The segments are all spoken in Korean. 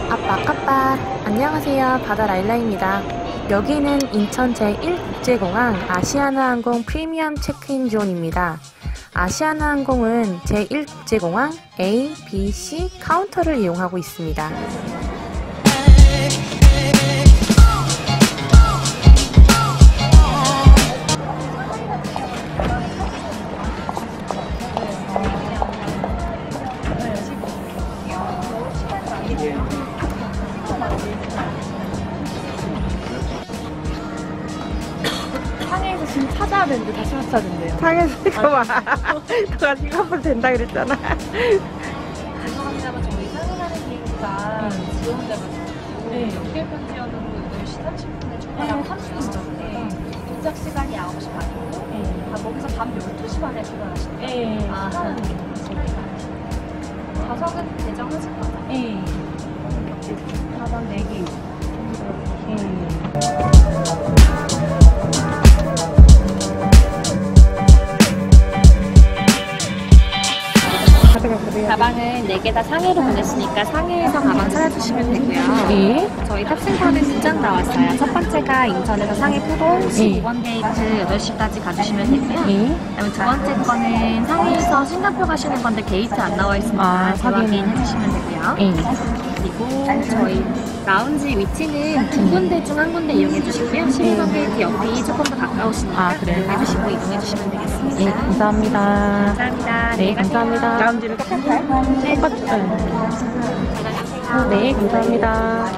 아빠 안녕하세요, 바다라일라입니다. 여기는 인천 제1국제공항 아시아나항공 프리미엄 체크인 존입니다. 아시아나항공은 제1국제공항 A, B, C 카운터를 이용하고 있습니다. 상해에서 지금 찾아야 되는데 다시 못 찾은대요. 상해에서 이거 봐. 너가 싱가포르 된다 그랬잖아. 죄송합니다만 저희 상해 가는 비행기가 지원돼가지고 연결 편지였는데 8시 30분에 출발하고 30분인데 도착 시간이 9시 반이고 거기서 밤 12시 반에 출발하시네요. 시간은 좌석은 대정하실 거죠? 네. 좌석 4개. 가방은 4개 다 상해로 보냈으니까 상해에서 가방 찾아주시면 되고요. 저희 탑승권은 2장 나왔어요. 첫 번째가 인천에서 상해 푸동 15번 게이트 8시까지 가주시면 되고요. 그다음에 두 번째 거는 상해에서 싱가포르 가시는 건데 게이트 안 나와 있으니까 재확인해 주시면 되고요. 그리고 저희 라운지 위치는 두 군데 중 한 군데 이용해 주시고요. 11번 게이트 옆이 조금 더 가까우시니까 이용해 주시고 이동해 주시면 되겠습니다. 네, 감사합니다. 감사합니다. 네, 감사합니다. 라운지는 똑같아요? 네, 똑같아요. 네, 감사합니다.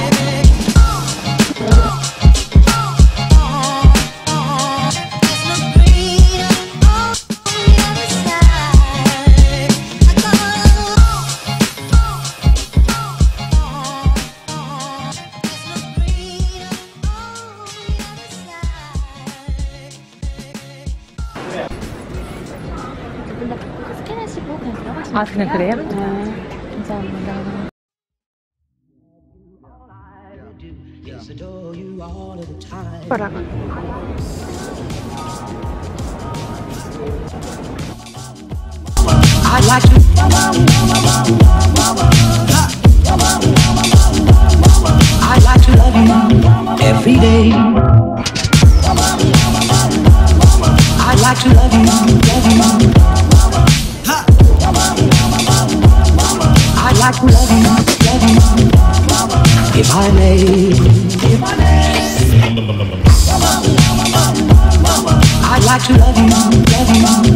스캔하시고 그냥 들어가시면 그냥 그래요? 감사합니다. 뭐라고? I'd like to I'd like to love you every day. I'd like to love you, love you. I'd like to love you, if I may. I'd like to love you, love you.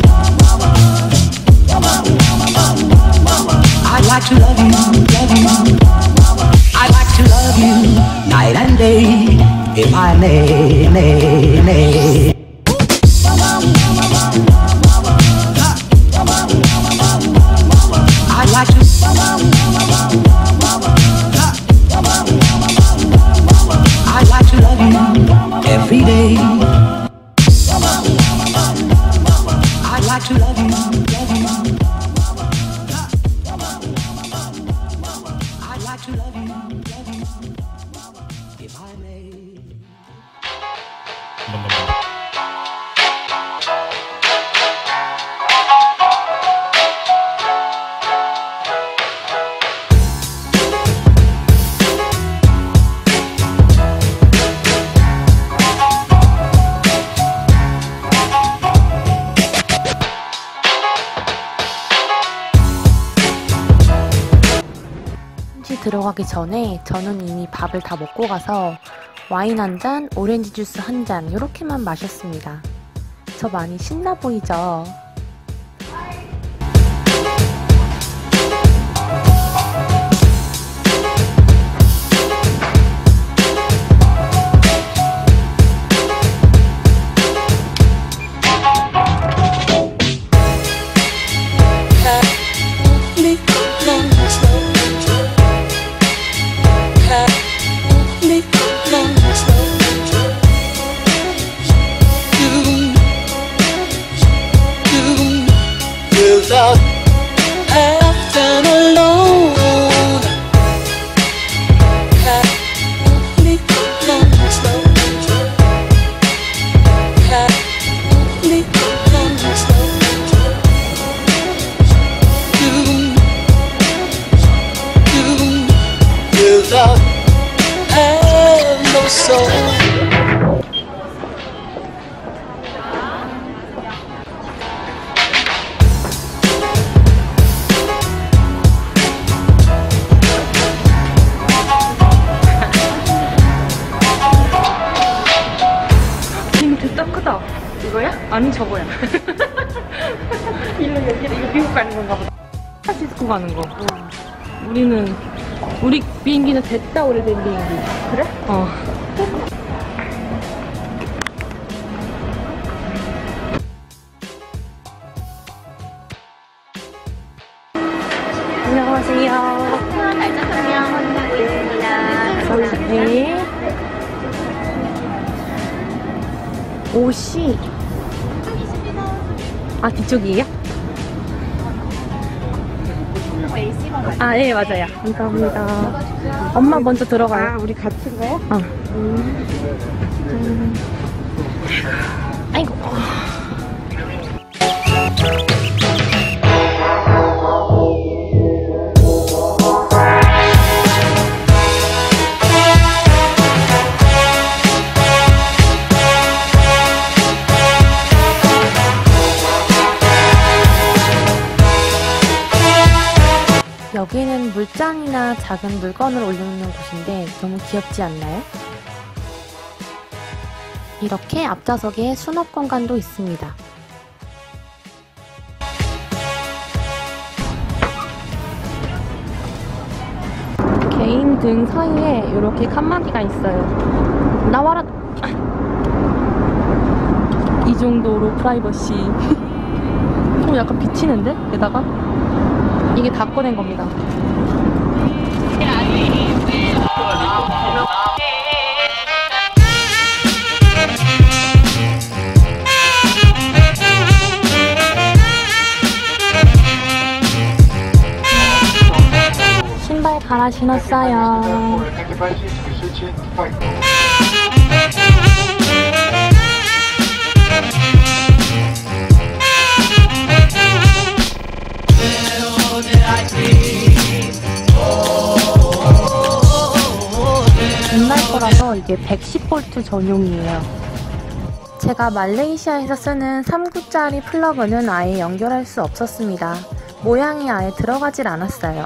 I'd like to love you, love you. I'd like to love you night and day, if I may. I'd like to I'd like to love you every day. I'd like to love you, love you. I'd like to love you, if I may. 들어가기 전에 저는 이미 밥을 다 먹고 가서 와인 한 잔, 오렌지 주스 한 잔 이렇게만 마셨습니다. 저 많이 신나 보이죠? love and no soul. 이거 됐다 크다. 이거야? 아니 저거야. 이거 미국 가는 건가 보다. 샌프란시스코 가는 거. 우리 비행기는 됐다 오래된 비행기. 그래? 어. 안녕하세요. 날짜 설명 확인하고 있습니다. 네. 옷이 아 뒤쪽이에요? 아, 예, 맞아요. 감사합니다. 엄마 먼저 들어가요. 아, 우리 같은 거요? 어. 아이고. 여기는 물장이나 작은 물건을 올려놓는 곳인데 너무 귀엽지 않나요? 이렇게 앞좌석에 수납 공간도 있습니다. 개인 등 사이에 이렇게 칸막이가 있어요. 나와라! 이 정도로 프라이버시. 약간 비치는데? 게다가? 이게 다 꺼낸 겁니다. 신발 갈아 신었어요. 옛날 거라서 이게 110V 전용이에요. 제가 말레이시아에서 쓰는 3구짜리 플러그는 아예 연결할 수 없었습니다. 모양이 아예 들어가질 않았어요.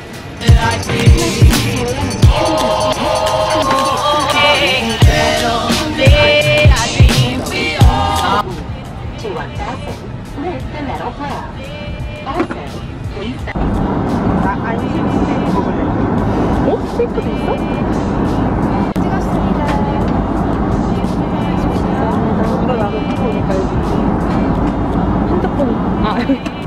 어? 스테이크도 있어? 찍었습니다. 이거 나도 찍어보니까 핸드폰. 아.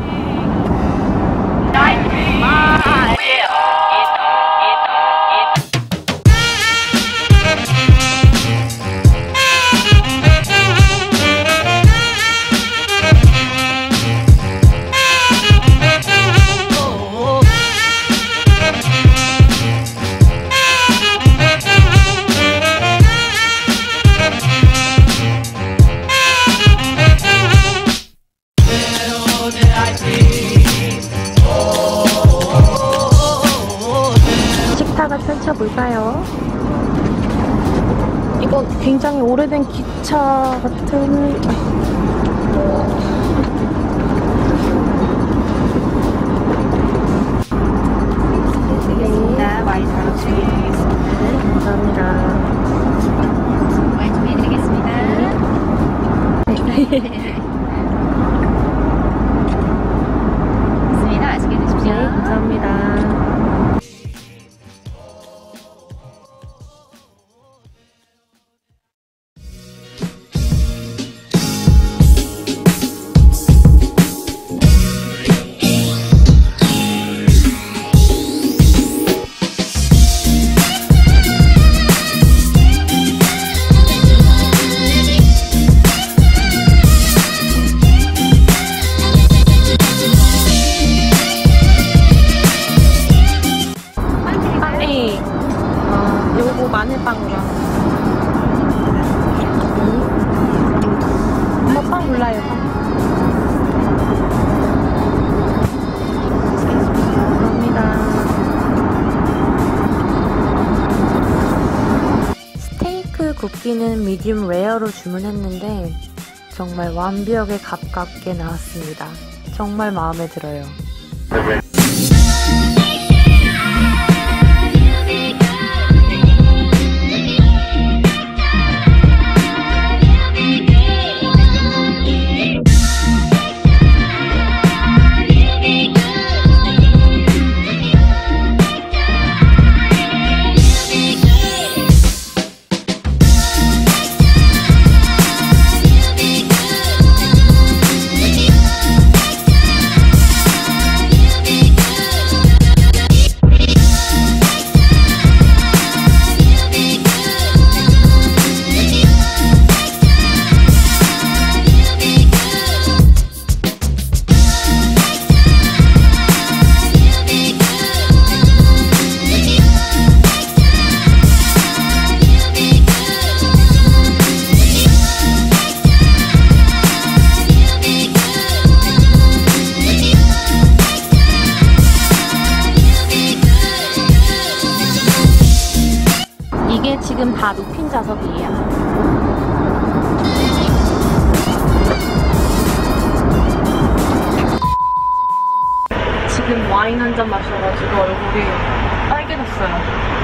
식탁을 펼쳐볼까요? 이거 굉장히 오래된 기차 같은... 드리겠습니다. 와인 바로 준비드리겠습니다. 감사합니다. 와인 준비해드리겠습니다. 좋습니다. 맛있게 드십시오. 네, 감사합니다. 마늘빵으로. 엄마 빵 몰라요. 감사합니다. 고기는 미디움 레어로 주문했는데 정말 완벽에 가깝게 나왔습니다. 정말 마음에 들어요. 이게 지금 다 높인 좌석이에요. 지금 와인 한 잔 마셔가지고 얼굴이 빨개졌어요.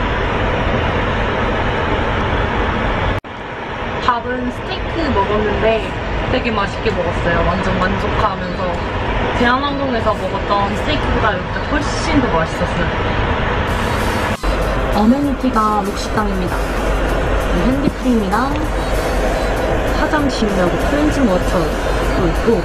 밥은 스테이크 먹었는데 되게 맛있게 먹었어요. 완전 만족하면서 대한항공에서 먹었던 스테이크보다 여기가 훨씬 더 맛있었어요. 어메니티가 록식당입니다. 핸디크림이랑 화장 지우려고 클렌징 워터도 있고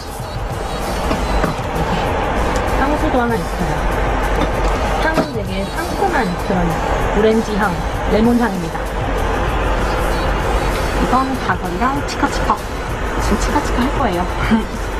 향수도 하나 있어요. 향은 되게 상큼한 그런 오렌지 향, 레몬 향입니다. 이건 가설이랑 치카치카. 지금 치카치카 할 거예요.